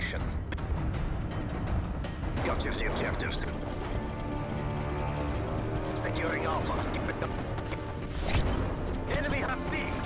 location. Capture the objectives. Securing Alpha. Enemy has C.